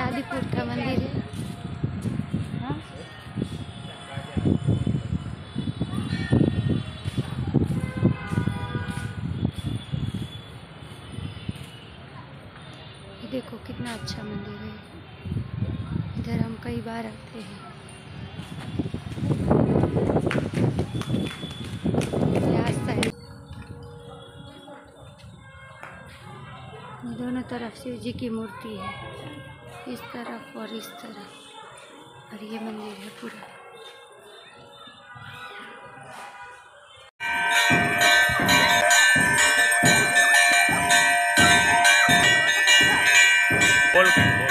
आदिपुर का मंदिर है। हाँ? ये देखो कितना अच्छा मंदिर है। इधर हम कई बार आते हैं। दोनों तरफ शिव जी की मूर्ति है, इस तरफ और इस तरफ, और ये मंदिर है पूरा। बोल